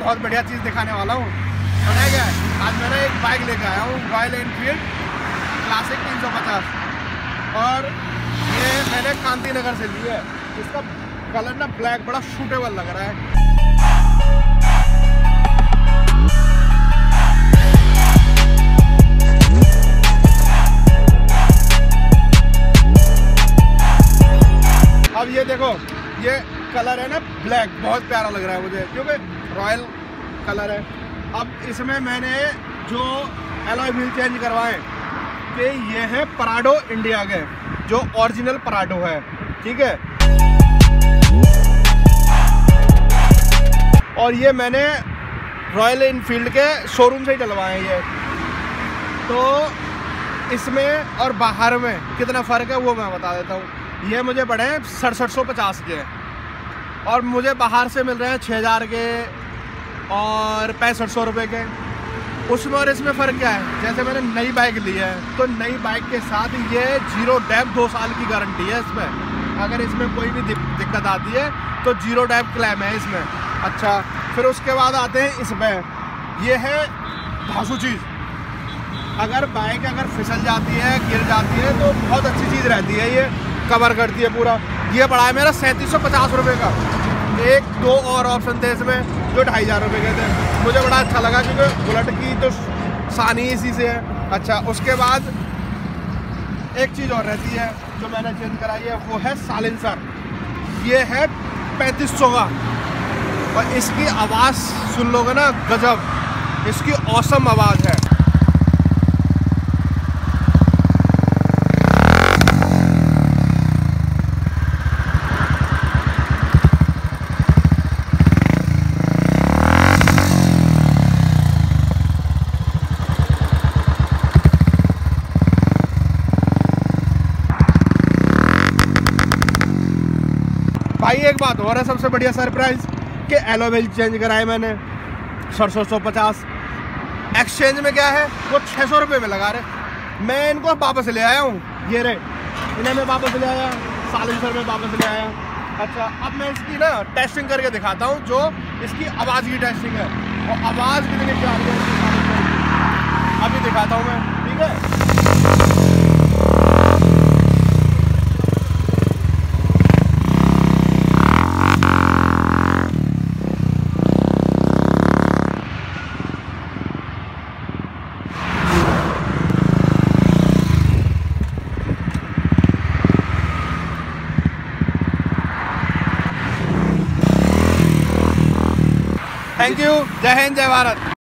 बहुत बढ़िया चीज़ दिखाने वाला हूँ। पता क्या है, आज मैंने एक बाइक लेकर आया हूँ, रॉयल एनफील्ड क्लासिक 350, और ये मैंने कांति नगर से ली है। इसका कलर ना ब्लैक बड़ा सूटेबल लग रहा है। अब ये देखो, ये कलर है ना ब्लैक, बहुत प्यारा लग रहा है मुझे क्योंकि रॉयल कलर है। अब इसमें मैंने जो एलॉय व्हील चेंज करवाए कि ये है पराडो इंडिया के, जो ओरिजिनल पराडो है, ठीक है। और ये मैंने रॉयल एनफील्ड के शोरूम से ही डलवाए हैं ये। तो इसमें और बाहर में कितना फ़र्क है वो मैं बता देता हूँ। ये मुझे पड़े हैं 6750 के, और मुझे बाहर से मिल रहे हैं 6000 के और 6500 रुपये के। उसमें और इसमें फ़र्क क्या है, जैसे मैंने नई बाइक ली है तो नई बाइक के साथ ये 0 डैप 2 साल की गारंटी है इसमें। अगर इसमें कोई भी दिक्कत आती है तो 0 डैप क्लेम है इसमें। अच्छा, फिर उसके बाद आते हैं इसमें, ये है धांसू चीज़। अगर बाइक अगर फिसल जाती है, गिर जाती है तो बहुत अच्छी चीज़ रहती है, ये कवर करती है पूरा। ये पड़ा है मेरा 3750 रुपये का। एक दो और ऑप्शन थे इसमें जो 2500 रुपये के थे। मुझे बड़ा अच्छा लगा क्योंकि बुलेट की तो शान ही इसी से है। अच्छा, उसके बाद एक चीज़ और रहती है जो मैंने चेंज कराई है, वो है साइलेंसर। ये है 3500 का, और इसकी आवाज़ सुन लोगे ना, गजब, इसकी औसम आवाज़ है। भाई एक बात और है, सबसे बढ़िया सरप्राइज कि एलॉय व्हील चेंज कराए मैंने 6750। एक्सचेंज में क्या है, वो 600 रुपये में लगा रहे। मैं इनको वापस ले आया हूँ, ये रहे, इन्हें मैं वापस ले आया, साइलेंसर में वापस ले आया। अच्छा, अब मैं इसकी ना टेस्टिंग करके दिखाता हूँ, जो इसकी आवाज़ की टेस्टिंग है, और आवाज़ कितनी प्यारी है अभी दिखाता हूँ मैं, ठीक है। थैंक यू, जय हिंद, जय भारत।